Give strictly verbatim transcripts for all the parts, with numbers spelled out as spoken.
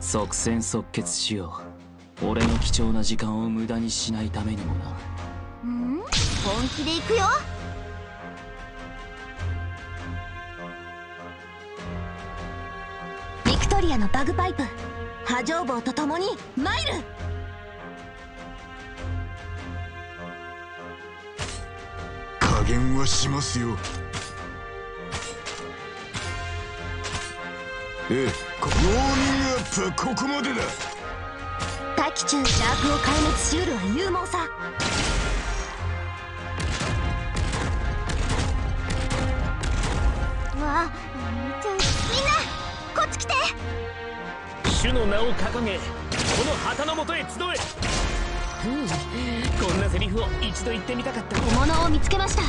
即戦即決しよう。俺の貴重な時間を無駄にしないためにもな。 うん、本気で行くよ。ビクトリアのバグパイプ、波状棒とともにマイル。 加減はしますよ。ええ、ウォーミングアップはここまでだ。 大気中、シャークを壊滅しうるは勇猛さ。わあ、ちょみんなこっち来て。 主の名を掲げ、この旗のもとへ集え。うん、こんなセリフを一度言ってみたかった。 獲物を見つけました。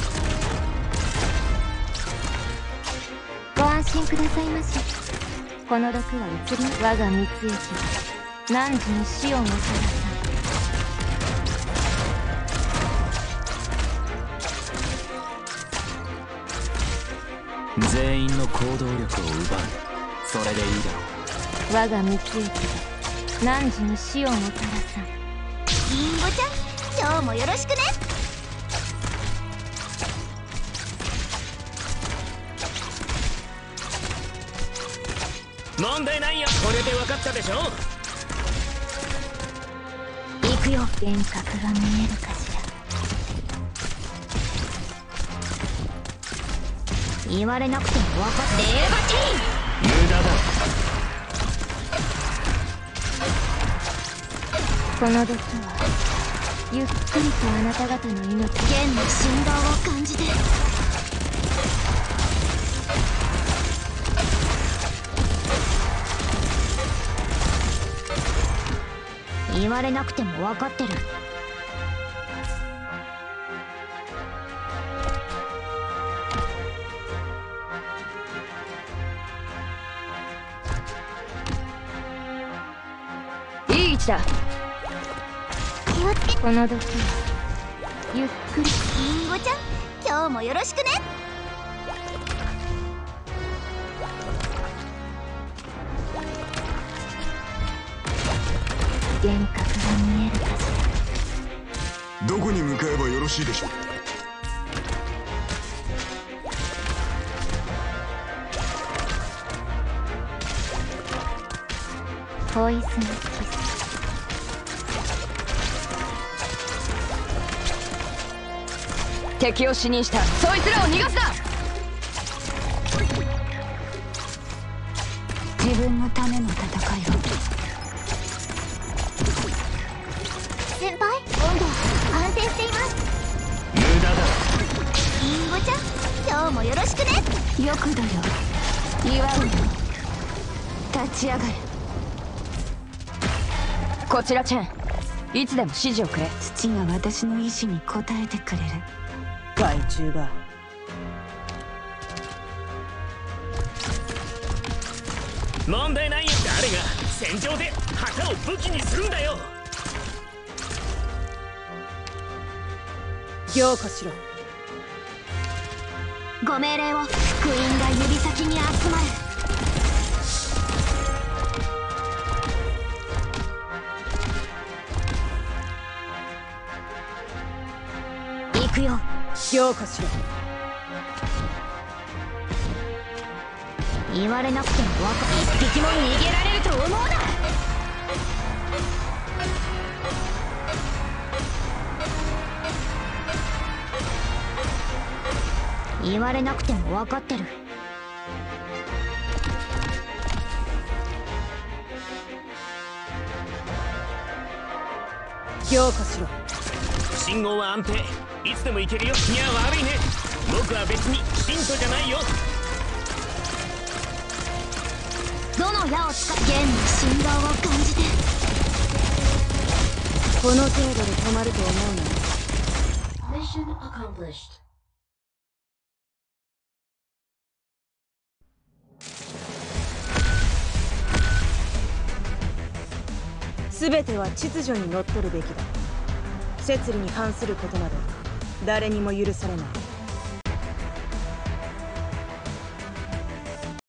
ご安心くださいまし。この毒は移り、我が蜜液何時に死をもたらさ。 全員の行動力を奪う。それでいいだろう。我が蜜液何時に死をもたらさ。リンゴちゃん、今日もよろしくね。 問題ないよ。これで分かったでしょ。 行くよ。幻覚が見えるかしら。言われなくても分かってエヴァティーン。 無駄だ。 この毒はゆっくりとあなた方の命、弦の振動を感じて。言われなくても分かってる。いい位置だ。気をつけ。この毒ゆっくり。リンゴちゃん、今日もよろしくね。幻覚が見えるかしら。どこに向かえばよろしいでしょう。 ポイズンキス。敵を死認した。そいつらを逃がすな。自分のための戦いを。先輩、温度安定しています。 無駄だ。 リンゴちゃん、今日もよろしくね。よくだよ。祝うよ。立ち上がる。こちらチェン、いつでも指示をくれ。父が私の意志に応えてくれる。 害虫が。 問題ないよ。誰が戦場で旗を武器にするんだよ。 凝固しろ。 ご命令を。福音が指先に集まる。行くよ。 凝固しろ。 言われなくても分かる。一匹も逃げられると思うな。言われなくても分かってる。 凝固しろ。 信号は安定。いつでも行けるよ。いや、悪いね。僕は別に信徒じゃないよ。 どの矢を使って弦の振動を感じて。 この程度で止まると思うな。 Mission accomplished. 全ては秩序にのっとるべきだ。摂理に反することなど誰にも許されない。